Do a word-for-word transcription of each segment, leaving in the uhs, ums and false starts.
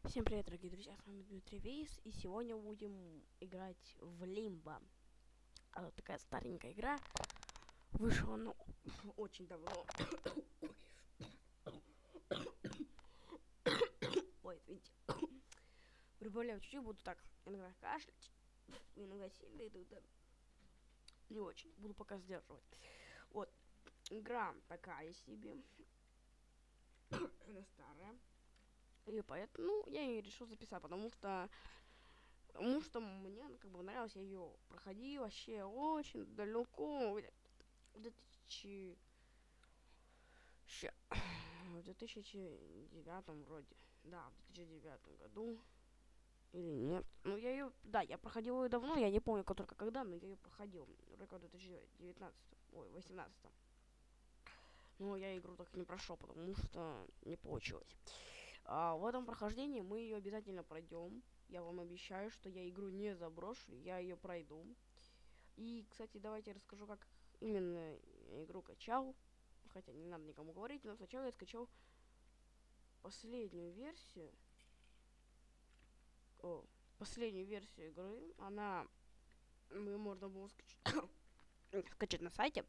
Всем привет, дорогие друзья, с вами Дмитрий Вейс, и сегодня будем играть в Лимбо. А, такая старенькая игра, вышла она очень давно. Ой, извините. Приболел чуть-чуть, буду так иногда кашлять, иногда сильно, иногда не очень. Буду пока сдерживать. Вот, игра такая себе. Она старая. И поэтому, ну, я ее решил записать, потому что Потому что мне она как бы нравилась, я ее проходил вообще очень далеко. В две тысячи... ща, в две тысячи девятом вроде. Да, в две тысячи девятом году. Или нет. Ну, я ее... Да, я проходил ее давно, я не помню только когда, но я ее проходил. Вроде как в две тысячи девятнадцатом. Ой, восемнадцатом. Но я игру так и не прошел, потому что не получилось. А в этом прохождении мы ее обязательно пройдем. Я вам обещаю, что я игру не заброшу, я ее пройду. И, кстати, давайте я расскажу, как именно я игру качал. Хотя не надо никому говорить, но сначала я скачал последнюю версию. О, последнюю версию игры. Она... Ее можно было скачать, скачать на сайте.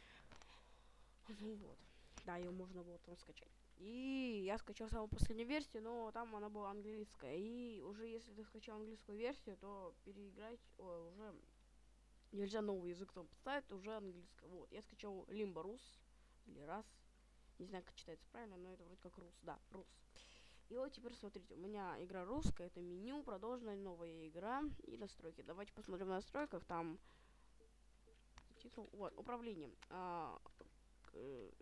Ну вот. Да, ее можно было там скачать. И я скачал самую последнюю версию, но там она была английская. И уже если ты скачал английскую версию, то переиграть... Ой, уже... Нельзя новый язык там поставить, уже английский. Вот, я скачал Limbo Rus. Или раз. Не знаю, как читается правильно, но это вроде как Рус. Да, Рус. И вот теперь смотрите, у меня игра русская, это меню, продолженная новая игра и настройки. Давайте посмотрим на настройках, там титул, вот, управление. А, к,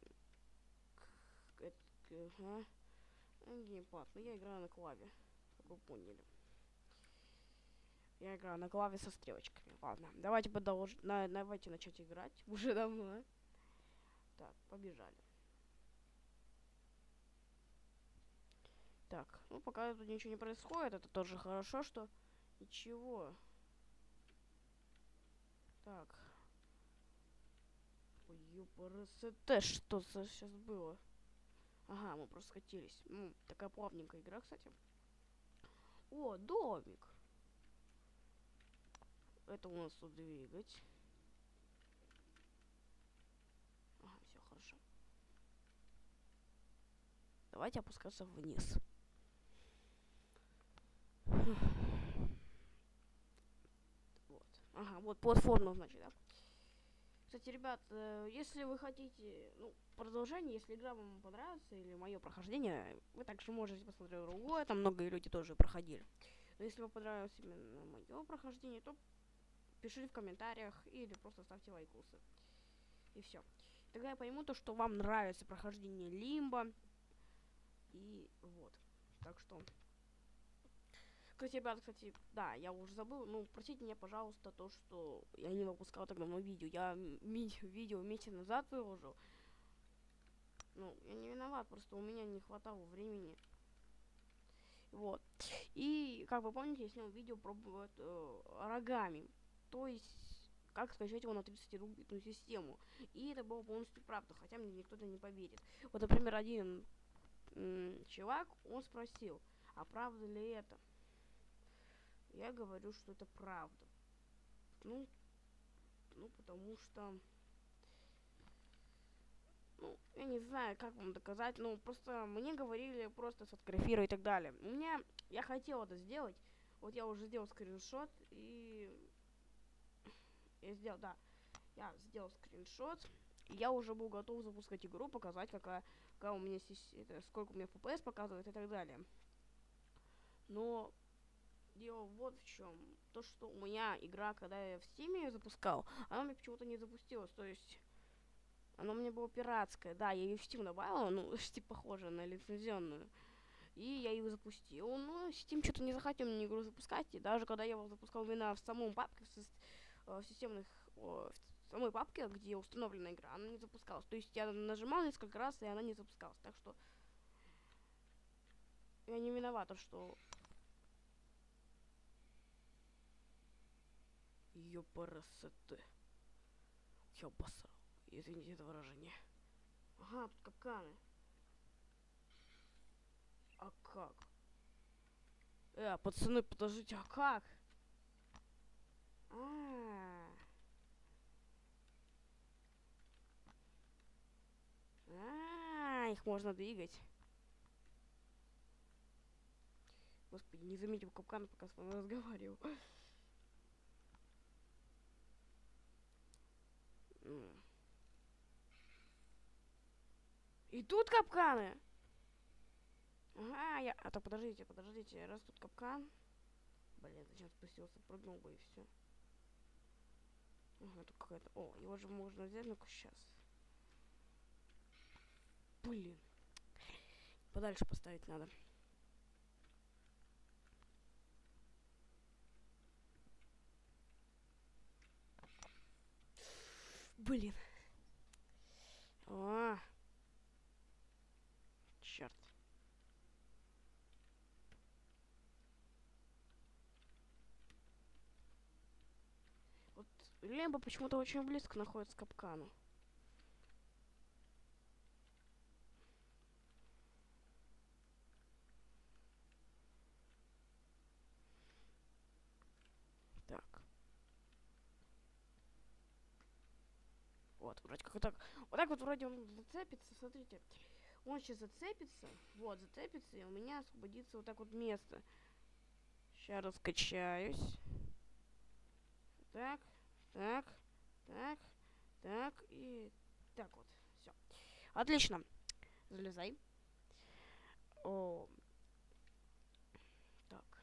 к, к, ага. Геймпад, ну я играю на клаве, как вы поняли. Я играю на клаве со стрелочками. Ладно, давайте продолжим, на, давайте начать играть, уже давно. Так, побежали. Так, ну пока тут ничего не происходит, это тоже хорошо, что ничего. Так. Ой, ёпрст, что за сейчас было? Ага, мы просто скатились. Ну, такая плавненькая игра, кстати. О, домик. Это у нас тут двигать. Ага, все хорошо. Давайте опускаться вниз. Вот. Ага, вот платформа, значит, да? Кстати, ребят, э, если вы хотите, ну, продолжение, если игра вам понравится или мое прохождение, вы также можете посмотреть другое, там многие люди тоже проходили. Но если вам понравилось именно мое прохождение, то пишите в комментариях или просто ставьте лайкусы. И все. Тогда я пойму то, что вам нравится прохождение Лимбо. И вот. Так что... Кстати, ребят, кстати, да, я уже забыл. Ну, простите меня, пожалуйста, то, что я не выпускал так давно видео. Я ми видео месяц назад выложил. Ну, я не виноват, просто у меня не хватало времени. Вот. И, как вы помните, я снял видео про э, оригами. То есть, как скачать его на тридцатирубитную систему. И это было полностью правда, хотя мне никто-то не поверит. Вот, например, один чувак, он спросил, а правда ли это? Я говорю, что это правда. Ну, ну, потому что... Ну, я не знаю, как вам доказать. Ну, просто мне говорили просто сфотографируй и так далее. У меня... Я хотел это сделать. Вот я уже сделал скриншот и... Я сделал, да. Я сделал скриншот. И я уже был готов запускать игру, показать, какая, какая у меня здесь... Это, сколько у меня эф пи эс показывает и так далее. Но... Дело вот в чем. То, что у меня игра, когда я в Steam ее запускал, она мне почему-то не запустилась. То есть, она у меня была пиратская. Да, я ее в Steam добавила, ну, почти похожа на лицензионную. И я ее запустил. Но Steam что-то не захотел мне игру запускать. И даже когда я его запускал именно в самом папке, в, в системных... В самой папке, где установлена игра, она не запускалась. То есть, я нажимал несколько раз, и она не запускалась. Так что... Я не виновата, что... Ёпрст. Я обосрал. Извините это выражение. Ага, тут капканы. А как? Э, пацаны, подождите, а как? А, а, их можно двигать. Господи, не заметил капкан, пока с вами разговаривал. И тут капканы. Ага, я... А то подождите, подождите, раз тут капкан. Блин, зачем спустился, прыгнул бы и все. Ага, тут какая-то... О, его же можно взять, ну-ка сейчас. Блин. Подальше поставить надо. Блин. А, черт. Вот лемба почему-то очень близко находится к капкану. Так. Вот, вроде как вот так. Вот так вот вроде он зацепится, смотрите. Он сейчас зацепится. Вот, зацепится, и у меня освободится вот так вот место. Сейчас раскачаюсь. Так, так, так, так и так вот. Все. Отлично. Залезай. О. Так.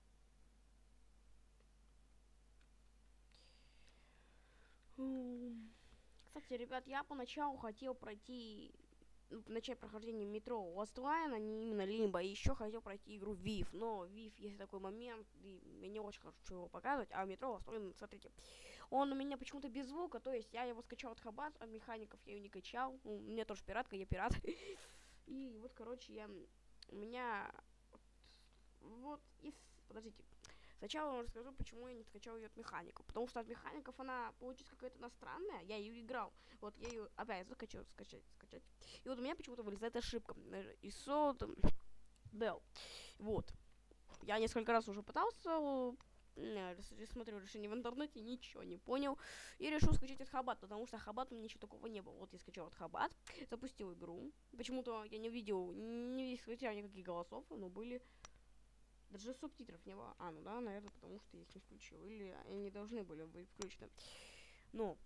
Кстати, ребят, я поначалу хотел пройти, ну, начать прохождение метро Last а не именно Limbo, и еще хотел пройти игру Вив, но Вив есть такой момент, и я не очень хочу его показывать, а метро Last, смотрите, он у меня почему-то без звука, то есть я его скачал от Хабат, от механиков я ее не качал, ну, у меня тоже пиратка, я пират, и вот, короче, я, у меня, вот, из, подождите, сначала я вам расскажу, почему я не скачал ее от механиков. Потому что от механиков она получится какая-то иностранная. Я ее играл. Вот я ее опять захочу скачать, скачать. И вот у меня почему-то вылезает ошибка. И сод Дел. Вот. Я несколько раз уже пытался. Смотрю решение в интернете, ничего не понял. И решил скачать от Хабат, потому что Хабат у меня ничего такого не было. Вот я скачал от Хабат, запустил игру. Почему-то я не видел, не скачал никаких голосов, но были. Даже субтитров не было. А, ну да, наверное, потому что я их не включил. Или они должны были быть включены. Ну.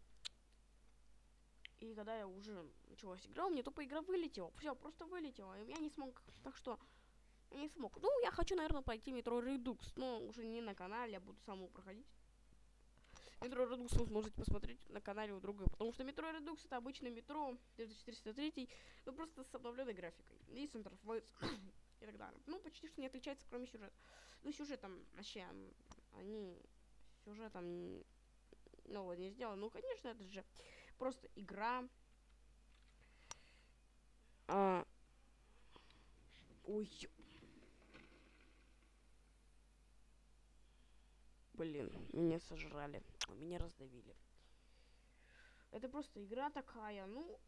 И когда я уже началась игра, у меня тупо игра вылетела. Все, просто вылетела. И я не смог. Так что, я не смог. Ну, я хочу, наверное, пройти Metro Redux. Но уже не на канале, я буду самому проходить. Metro Redux вы сможете посмотреть на канале у друга. Потому что Metro Redux это обычное метро две тысячи четыреста три, но просто с обновленной графикой. И с интерфейс. И так далее. Ну, почти что не отличается, кроме сюжета. Ну, сюжетом вообще, они сюжетом нового не сделали. Ну, конечно, это же просто игра. А... Ой. Блин, меня сожрали. Меня раздавили. Это просто игра такая, ну...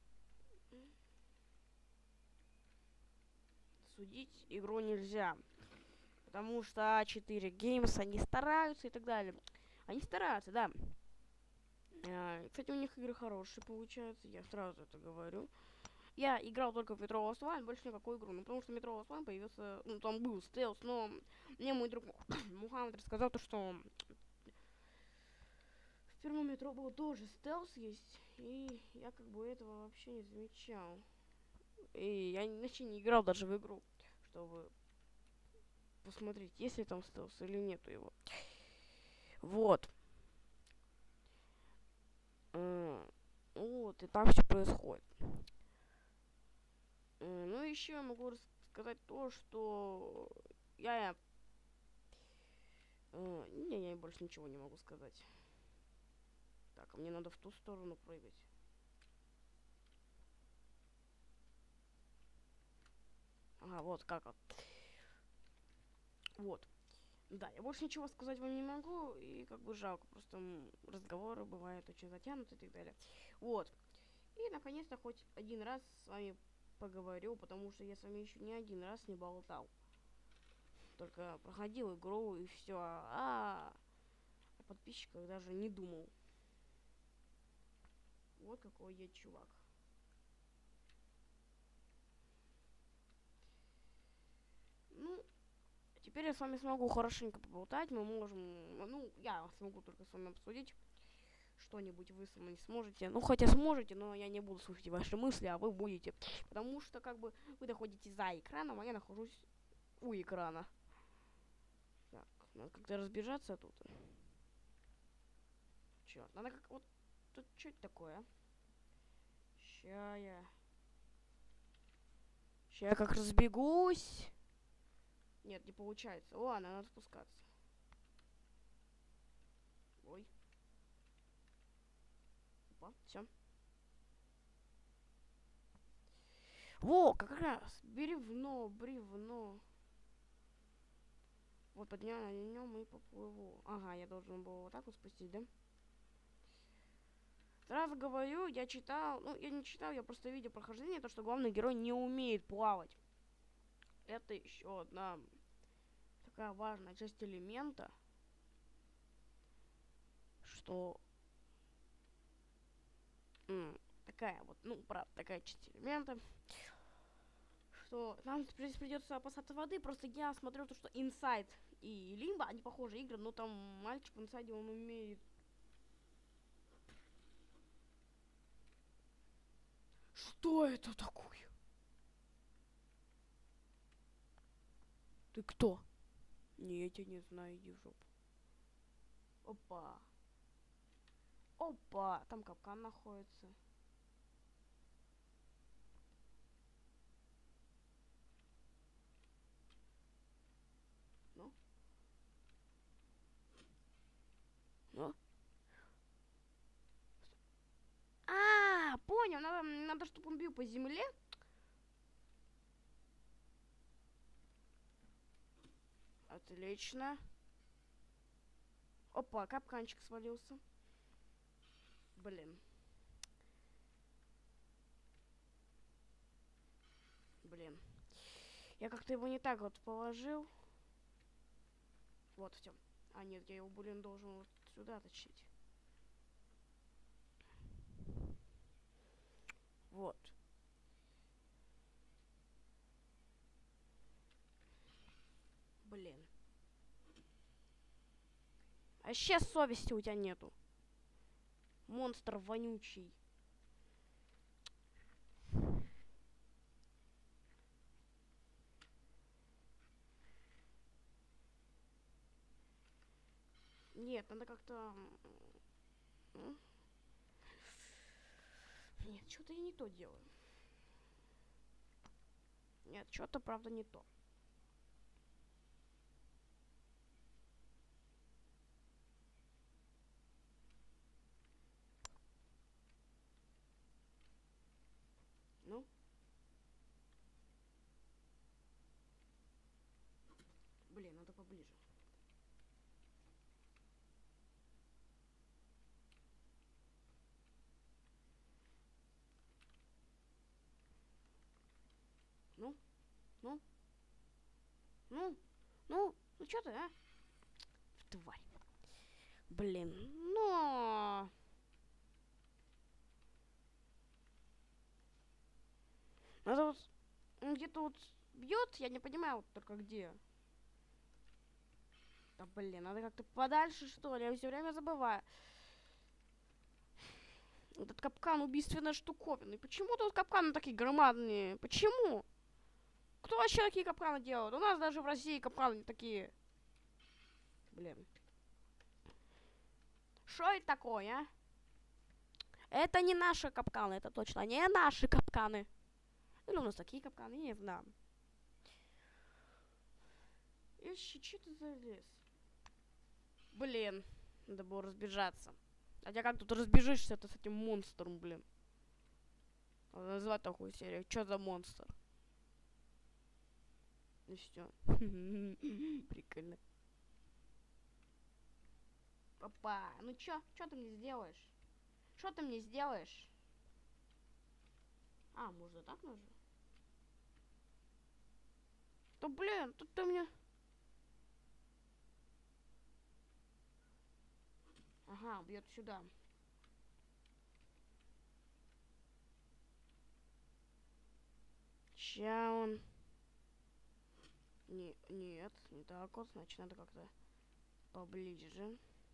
Судить игру нельзя. Потому что а четыре Games, они стараются и так далее. Они стараются, да. А, кстати, у них игры хорошие получаются, я сразу это говорю. Я играл только в Metro Last One, больше никакую игру. Ну, потому что Metro Last One появился, ну, там был стелс, но мне мой друг Мухаммад рассказал то, что в первом метро был тоже стелс есть, и я как бы этого вообще не замечал. И я иначе не играл даже в игру, чтобы посмотреть, есть ли там стелс или нету его. Вот. Вот, и так все происходит. Ну, еще я могу рассказать то, что я... Не, я больше ничего не могу сказать. Так, а мне надо в ту сторону прыгать. Ага, вот как вот. Вот. Да, я больше ничего сказать вам не могу, и как бы жалко, просто разговоры бывают очень затянуты и так далее. Вот. И наконец-то хоть один раз с вами поговорю, потому что я с вами еще ни один раз не болтал. только проходил игру и все. А о подписчиках даже не думал. Вот какой я чувак. Ну, теперь я с вами смогу хорошенько поболтать. Мы можем... Ну, я смогу только с вами обсудить что-нибудь, вы со мной не сможете. Ну, хотя сможете, но я не буду слушать ваши мысли, а вы будете. Потому что, как бы, вы находитесь за экраном, а я нахожусь у экрана. Так, надо как-то разбежаться тут. Черт, надо как... Вот тут что это такое? Ща я... Ща я как разбегусь. Нет, не получается. Ладно, надо спускаться. Ой. Опа, все. Во, как раз. Бревно, бревно. Вот поднял на нем и поплыву. Ага, я должен был вот так вот спустить, да? Сразу говорю, я читал, ну, я не читал, я просто видел прохождение, то, что главный герой не умеет плавать. Это еще одна такая важная часть элемента, что... М, такая вот, ну, правда, такая часть элемента, что нам здесь придется опасаться воды. Просто я смотрю то, что Inside и Limbo, они похожие игры, но там мальчик в Inside, он умеет... Что это такое? Ты кто? Не, я тебя не знаю, иди в жопу. Опа. Опа, там капкан находится. Ну? Ну? А, понял, надо, надо, чтобы он бил по земле. Отлично. Опа, капканчик свалился. Блин. Блин. Я как-то его не так вот положил. Вот, все. А нет, я его, блин, должен вот сюда тащить. Вот. Блин. А сейчас совести у тебя нету. Монстр вонючий. Нет, надо как-то... Нет, что-то я не то делаю. Нет, что-то, правда, не то. Ну? Блин, надо поближе. Ну? Ну? Ну? Ну? Ну что ты, а? Тварь. Блин, но... Надо вот... Где-то вот бьет, я не понимаю вот только где. Да блин, надо как-то подальше, что ли, я все время забываю. Этот капкан убийственная штуковина. И почему тут капканы такие громадные? Почему? Кто вообще такие капканы делает? У нас даже в России капканы такие. Блин. Что это такое, а? Это не наши капканы, это точно не наши капканы. Или у нас такие капканы, я не знаю. Ищи, что ты за лес? Блин, надо было разбежаться. Хотя как тут разбежишься-то с этим монстром, блин? Надо назвать такую серию. Чё за монстр? Ну все. Прикольно. Папа, ну чё? Чё ты мне сделаешь? Что ты мне сделаешь? А, можно так нажать? Да блин, тут ты мне... А, бьет сюда. Ща он... Не, нет, не так вот. Значит, надо как-то поближе.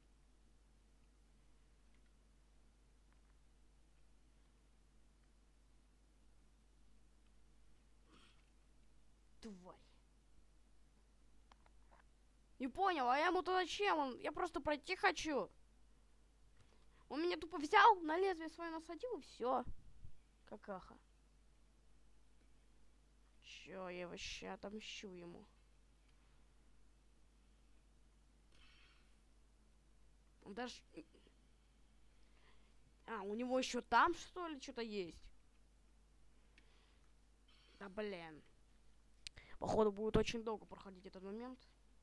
Тварь. Не понял, а я ему-то зачем? Он, я просто пройти хочу. Он меня тупо взял, на лезвие свое насадил и все. Какаха. Чё, я вообще отомщу ему. Он даже... А, у него еще там, что ли, что-то есть? Да блин. Походу будет очень долго проходить этот момент.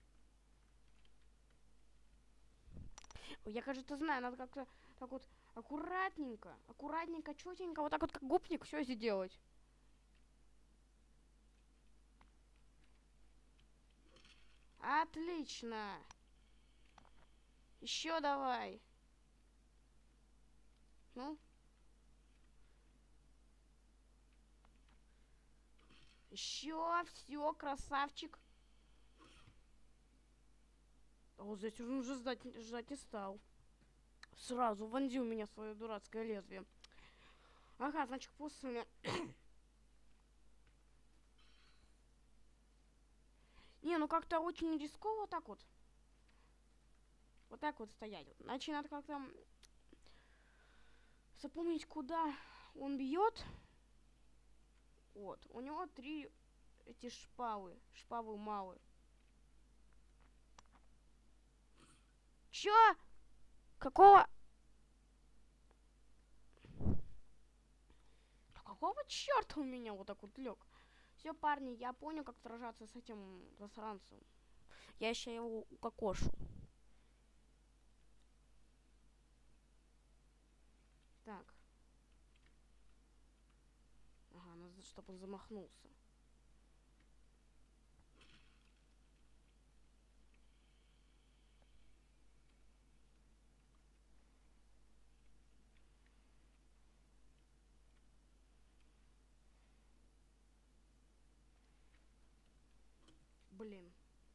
Я, кажется, знаю, надо как-то так вот аккуратненько, аккуратненько, четенько, вот так вот как гопник все сделать. Отлично. Еще давай. Ну. Еще, все, красавчик. О, здесь уже, уже ждать, ждать не стал. Сразу вонзил меня свое дурацкое лезвие. Ага, значит, после... Не, ну как-то очень рисково так вот. Вот так вот стоять. Значит, надо как-то запомнить, куда он бьет. Вот. У него три эти шпалы. Шпалы малы. Чё? Какого? Какого черта у меня вот так вот лег? Все, парни, я понял, как сражаться с этим засранцем. Я еще его укокошу. Так. Ага, надо, чтобы он замахнулся. Блин.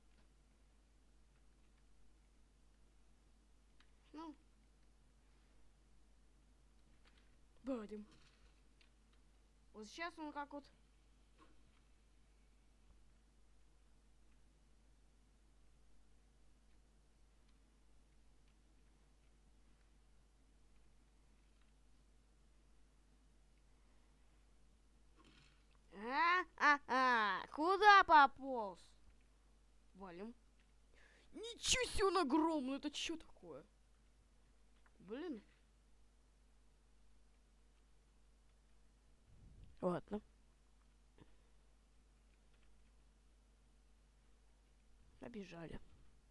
Ну. Будем. Вот сейчас он как вот... А-а-а! Куда пополз? Валим. Ничего себе, он огромный! Это что такое? Блин. Ладно. Побежали.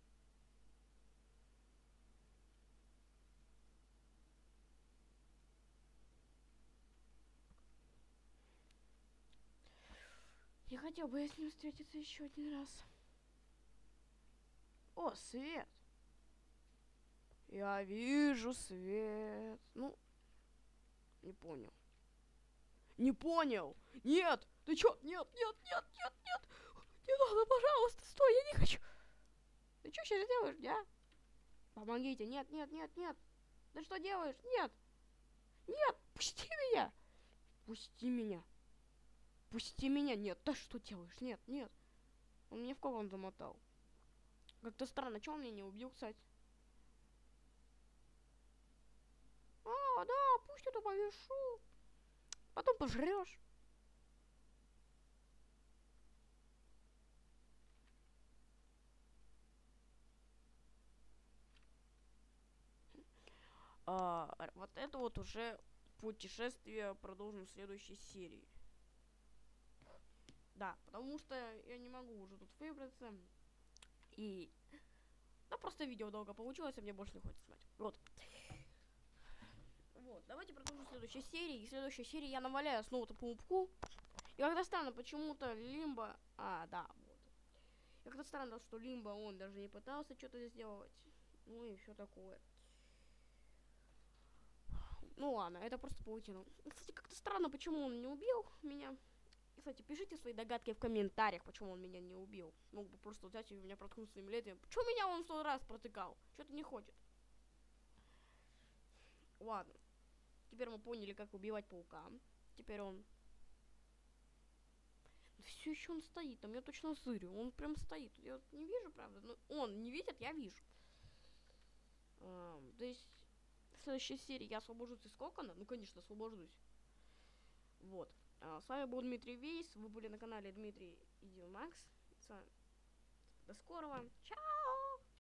Я хотел бы с ним встретиться еще один раз. О, свет. Я вижу свет. Ну, не понял. Не понял. Нет. Ты чё? Нет, нет, нет, нет, нет. Не надо, пожалуйста, стой, я не хочу. Ты что сейчас делаешь, да? Помогите. Нет, нет, нет, нет. Ты что делаешь? Нет. Нет, пусти меня. Пусти меня. Пусти меня. Нет, ты что делаешь? Нет, нет. Он меня в кого замотал. Как-то странно. Чего он меня не убил, кстати? А, да, пусть это повешу. Потом пожрешь. А, вот это вот уже путешествие продолжим в следующей серии. Да, потому что я не могу уже тут выбраться. И... Да, просто видео долго получилось, а мне больше не хочется снимать. Вот. Вот, давайте продолжим в следующей серии. И в следующей серии я наваляю снова-то паупку. И когда странно, почему-то Лимба... А, да, вот. И когда странно, что Лимба, он даже не пытался что-то сделать. Ну и все такое. Ну ладно, это просто паутина. Кстати, как-то странно, почему он не убил меня. Кстати, пишите свои догадки в комментариях, почему он меня не убил. Мог бы просто взять и меня проткнуть своим лезвием. Почему меня он в тот раз протыкал? Что-то не хочет. Ладно. Теперь мы поняли, как убивать паука. Теперь он... Все еще он стоит, там я точно зырю. Он прям стоит. Я не вижу, правда. Но он не видит, я вижу. А, то есть в следующей серии я освобожусь из кокона. Ну, конечно, освобожусь. Вот. А, с вами был Дмитрий Вейс. Вы были на канале Дмитрий и Макс. До скорого. Чао!